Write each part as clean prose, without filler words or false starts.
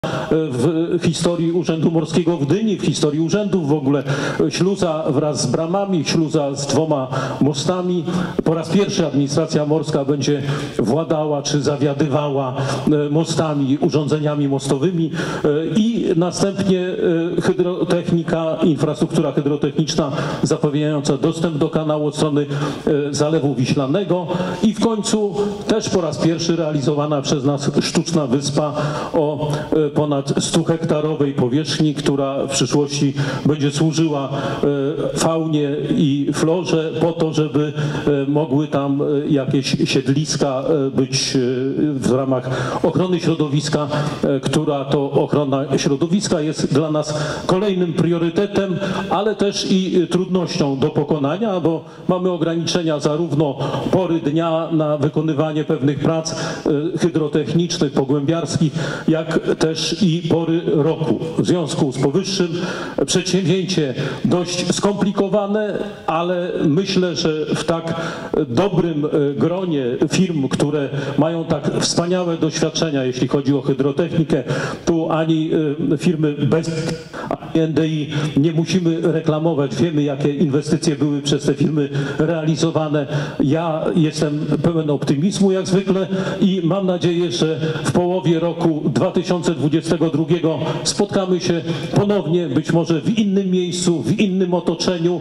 w historii Urzędu Morskiego w Gdyni, w historii urzędów w ogóle. Śluza wraz z bramami, śluza z 2 mostami. Po raz pierwszy administracja morska będzie władała czy zawiadywała mostami, urządzeniami mostowymi i następnie hydrotechnika, infrastruktura hydrotechniczna zapewniająca dostęp do kanału od strony Zalewu Wiślanego i w końcu też po raz pierwszy realizowana przez nas sztuczna wyspa o ponad 100-hektarowej powierzchni, która w przyszłości będzie służyła faunie i florze po to, żeby mogły tam jakieś siedliska być w ramach ochrony środowiska, która to ochrona środowiska jest dla nas kolejnym priorytetem, ale też i trudnością do pokonania, bo mamy ograniczenia zarówno pory dnia na wykonywanie pewnych prac hydrotechnicznych, pogłębiarskich, jak też i pory roku. W związku z powyższym przedsięwzięcie dość skomplikowane, ale myślę, że w tak dobrym gronie firm, które mają tak wspaniałe doświadczenia, jeśli chodzi o hydrotechnikę, tu ani firmy bez NDI nie musimy reklamować. Wiemy, jakie inwestycje były przez te firmy realizowane. Ja jestem pełen optymizmu jak zwykle i mam nadzieję, że w połowie roku 2022 spotkamy się ponownie, być może w innym miejscu, w innym otoczeniu,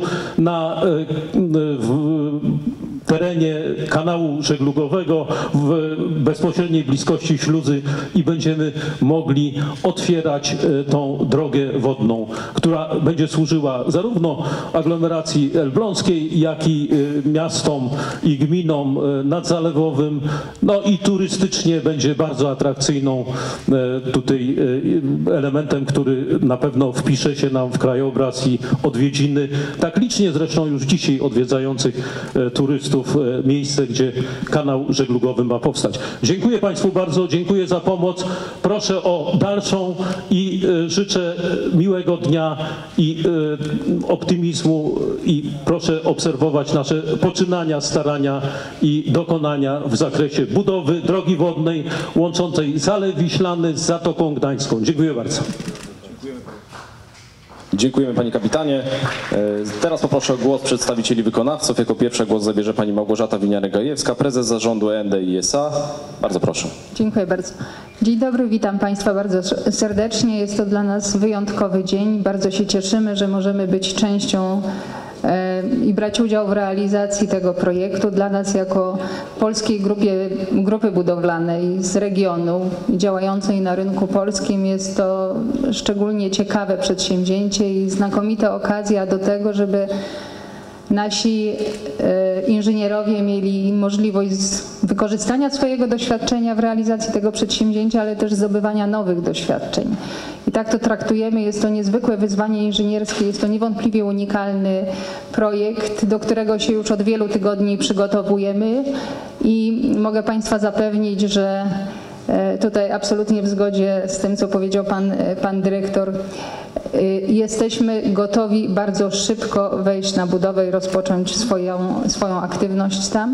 w terenie kanału żeglugowego, w bezpośredniej bliskości śluzy i będziemy mogli otwierać tą drogę wodną, która będzie służyła zarówno aglomeracji elbląskiej, jak i miastom i gminom nadzalewowym, no i turystycznie będzie bardzo atrakcyjną tutaj elementem, który na pewno wpisze się nam w krajobraz i odwiedziny, tak licznie zresztą już dzisiaj odwiedzających turystów miejsce, gdzie kanał żeglugowy ma powstać. Dziękuję Państwu bardzo, dziękuję za pomoc. Proszę o dalszą i życzę miłego dnia i optymizmu i proszę obserwować nasze poczynania, starania i dokonania w zakresie budowy drogi wodnej łączącej Zalew Wiślany z Zatoką Gdańską. Dziękuję bardzo. Dziękujemy Panie Kapitanie. Teraz poproszę o głos przedstawicieli wykonawców. Jako pierwsza głos zabierze Pani Małgorzata Winiarek-Gajewska, prezes zarządu NDI SA. Bardzo proszę. Dziękuję bardzo. Dzień dobry, witam Państwa bardzo serdecznie. Jest to dla nas wyjątkowy dzień. Bardzo się cieszymy, że możemy być częścią i brać udział w realizacji tego projektu. Dla nas jako polskiej grupy budowlanej z regionu działającej na rynku polskim jest to szczególnie ciekawe przedsięwzięcie i znakomita okazja do tego, żeby nasi inżynierowie mieli możliwość wykorzystania swojego doświadczenia w realizacji tego przedsięwzięcia, ale też zdobywania nowych doświadczeń. I tak to traktujemy. Jest to niezwykłe wyzwanie inżynierskie, jest to niewątpliwie unikalny projekt, do którego się już od wielu tygodni przygotowujemy i mogę Państwa zapewnić, że tutaj absolutnie w zgodzie z tym, co powiedział pan dyrektor, jesteśmy gotowi bardzo szybko wejść na budowę i rozpocząć swoją aktywność tam.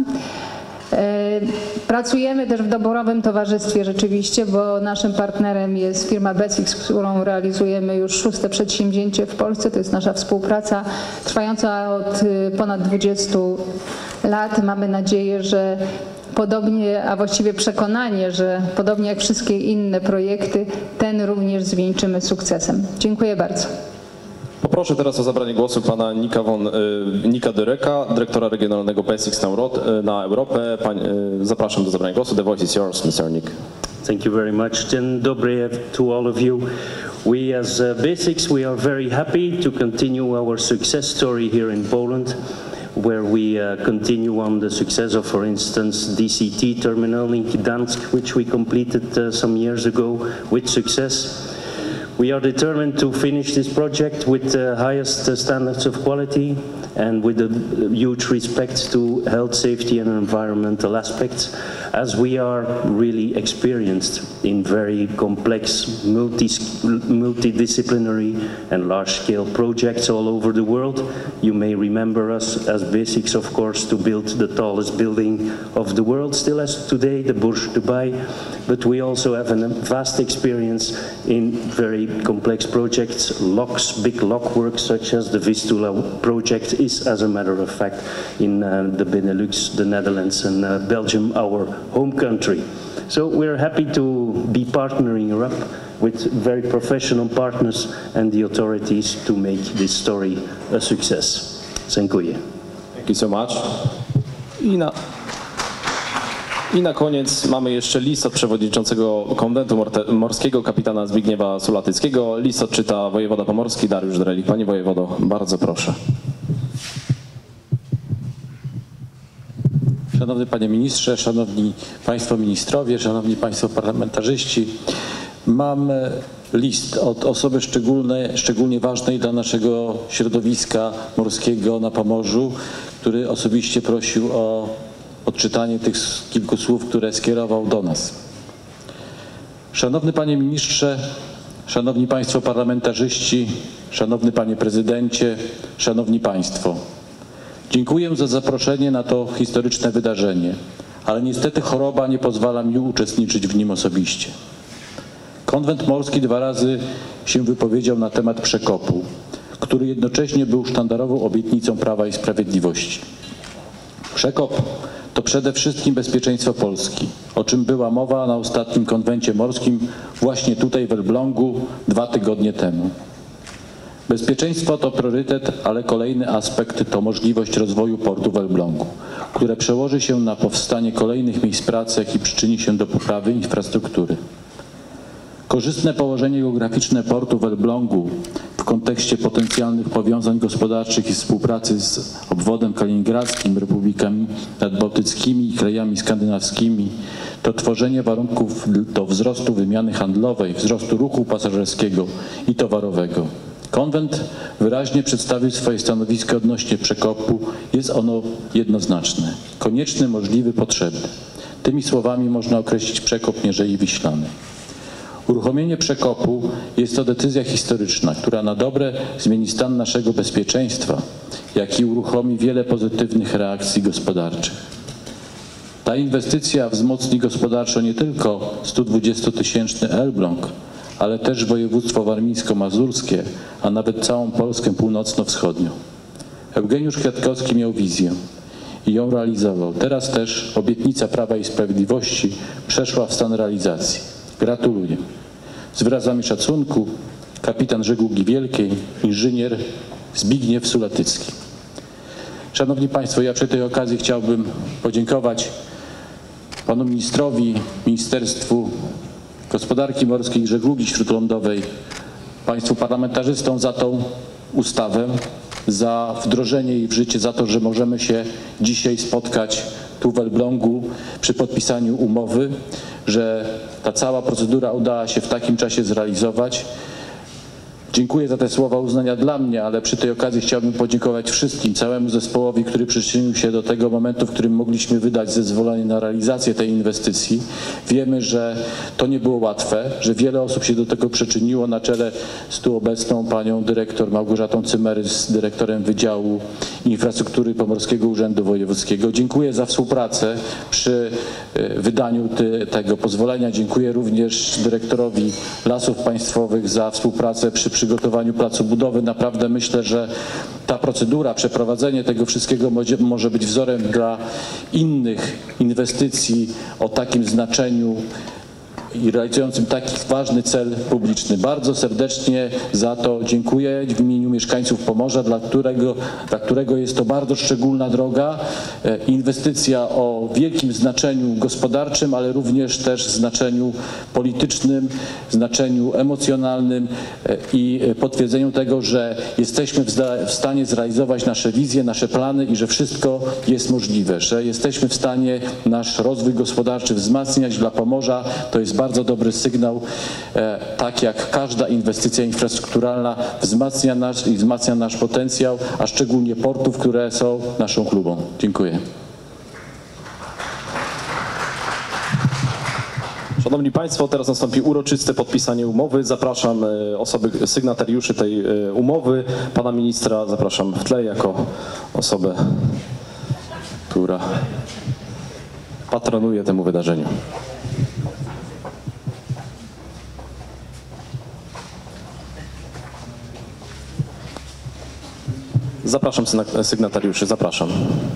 Pracujemy też w doborowym towarzystwie rzeczywiście, bo naszym partnerem jest firma Besix, z którą realizujemy już 6. przedsięwzięcie w Polsce. To jest nasza współpraca trwająca od ponad 20 lat. Mamy nadzieję, że podobnie, a właściwie przekonanie, że podobnie jak wszystkie inne projekty, ten również zwieńczymy sukcesem. Dziękuję bardzo. Poproszę teraz o zabranie głosu pana Nika Dyreka, dyrektora regionalnego Besix na Europę. Zapraszam do zabrania głosu. The voice is yours, Mr. Nick. Thank you very much. Dzień dobry to all of you. We as Besix, we are very happy to continue our success story here in Poland, where we continue on the success of, for instance, DCT terminal in Gdansk, which we completed some years ago with success. We are determined to finish this project with the highest standards of quality and with a huge respect to health, safety and environmental aspects, as we are really experienced in very complex, multidisciplinary and large-scale projects all over the world. You may remember us as Basics, of course, to build the tallest building of the world, still as today, the Burj Dubai, but we also have a vast experience in very complex projects, locks, big lock works such as the Vistula project is, as a matter of fact, in the Benelux, the Netherlands and Belgium, our home country. So we're happy to be partnering up with very professional partners and the authorities to make this story a success. Dziękuję. Thank you so much. I na koniec mamy jeszcze list od przewodniczącego Konwentu Morskiego, kapitana Zbigniewa Sulatyckiego. List odczyta wojewoda pomorski Dariusz Drelich. Panie wojewodo, bardzo proszę. Szanowny Panie Ministrze, Szanowni Państwo Ministrowie, Szanowni Państwo Parlamentarzyści, mam list od osoby szczególnie ważnej dla naszego środowiska morskiego na Pomorzu, który osobiście prosił o odczytanie tych kilku słów, które skierował do nas. Szanowny Panie Ministrze, Szanowni Państwo Parlamentarzyści, Szanowny Panie Prezydencie, Szanowni Państwo. Dziękuję za zaproszenie na to historyczne wydarzenie, ale niestety choroba nie pozwala mi uczestniczyć w nim osobiście. Konwent Morski 2 razy się wypowiedział na temat przekopu, który jednocześnie był sztandarową obietnicą Prawa i Sprawiedliwości. Przekop to przede wszystkim bezpieczeństwo Polski, o czym była mowa na ostatnim konwencie morskim właśnie tutaj w Elblągu 2 tygodnie temu. Bezpieczeństwo to priorytet, ale kolejny aspekt to możliwość rozwoju portu w Elblągu, które przełoży się na powstanie kolejnych miejsc pracy, jak i przyczyni się do poprawy infrastruktury. Korzystne położenie geograficzne portu w Elblągu w kontekście potencjalnych powiązań gospodarczych i współpracy z obwodem kaliningradzkim, republikami nadbałtyckimi i krajami skandynawskimi to tworzenie warunków do wzrostu wymiany handlowej, wzrostu ruchu pasażerskiego i towarowego. Konwent wyraźnie przedstawił swoje stanowisko odnośnie przekopu. Jest ono jednoznaczne. Konieczny, możliwy, potrzebny. Tymi słowami można określić przekop Mierzei Wiślanej. Uruchomienie przekopu jest to decyzja historyczna, która na dobre zmieni stan naszego bezpieczeństwa, jak i uruchomi wiele pozytywnych reakcji gospodarczych. Ta inwestycja wzmocni gospodarczo nie tylko 120-tysięczny Elbląg, ale też województwo warmińsko-mazurskie, a nawet całą Polskę północno-wschodnią. Eugeniusz Kwiatkowski miał wizję i ją realizował. Teraz też obietnica Prawa i Sprawiedliwości przeszła w stan realizacji. Gratuluję. Z wyrazami szacunku kapitan żeglugi wielkiej, inżynier Zbigniew Sulatycki. Szanowni Państwo, ja przy tej okazji chciałbym podziękować panu ministrowi, Ministerstwu Gospodarki Morskiej i Żeglugi Śródlądowej, państwu parlamentarzystom za tą ustawę, za wdrożenie jej w życie, za to, że możemy się dzisiaj spotkać tu w Elblągu przy podpisaniu umowy, że ta cała procedura udała się w takim czasie zrealizować. Dziękuję za te słowa uznania dla mnie, ale przy tej okazji chciałbym podziękować wszystkim, całemu zespołowi, który przyczynił się do tego momentu, w którym mogliśmy wydać zezwolenie na realizację tej inwestycji. Wiemy, że to nie było łatwe, że wiele osób się do tego przyczyniło, na czele z tu obecną panią dyrektor Małgorzatą Cymerys, dyrektorem Wydziału Infrastruktury Pomorskiego Urzędu Wojewódzkiego. Dziękuję za współpracę przy wydaniu tego pozwolenia. Dziękuję również dyrektorowi Lasów Państwowych za współpracę przy przygotowaniu placu budowy. Naprawdę myślę, że ta procedura, przeprowadzenie tego wszystkiego może być wzorem dla innych inwestycji o takim znaczeniu i realizującym taki ważny cel publiczny. Bardzo serdecznie za to dziękuję w imieniu mieszkańców Pomorza, dla którego jest to bardzo szczególna droga, inwestycja o wielkim znaczeniu gospodarczym, ale również też znaczeniu politycznym, znaczeniu emocjonalnym i potwierdzeniu tego, że jesteśmy w stanie zrealizować nasze wizje, nasze plany i że wszystko jest możliwe, że jesteśmy w stanie nasz rozwój gospodarczy wzmacniać dla Pomorza. To jest bardzo bardzo dobry sygnał. Tak jak każda inwestycja infrastrukturalna wzmacnia nasz potencjał, a szczególnie portów, które są naszą chlubą. Dziękuję. Szanowni Państwo, teraz nastąpi uroczyste podpisanie umowy. Zapraszam osoby, sygnatariuszy tej umowy. Pana ministra zapraszam w tle jako osobę, która patronuje temu wydarzeniu. Zapraszam sygnatariuszy, zapraszam.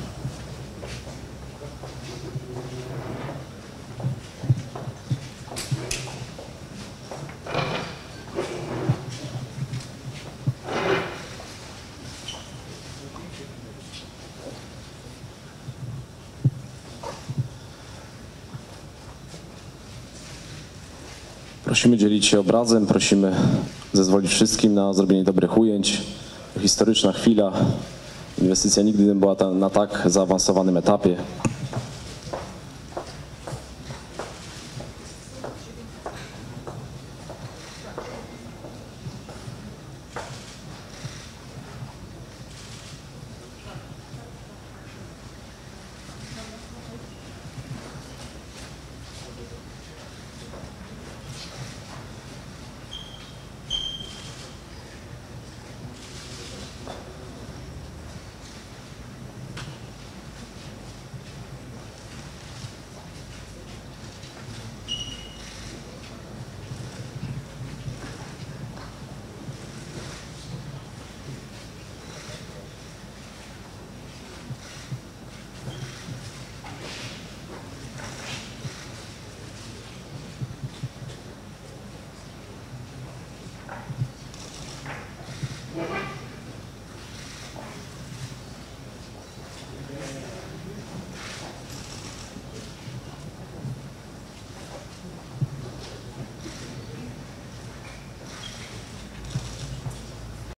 Prosimy dzielić się obrazem, prosimy zezwolić wszystkim na zrobienie dobrych ujęć. Historyczna chwila. Inwestycja nigdy nie była na tak zaawansowanym etapie.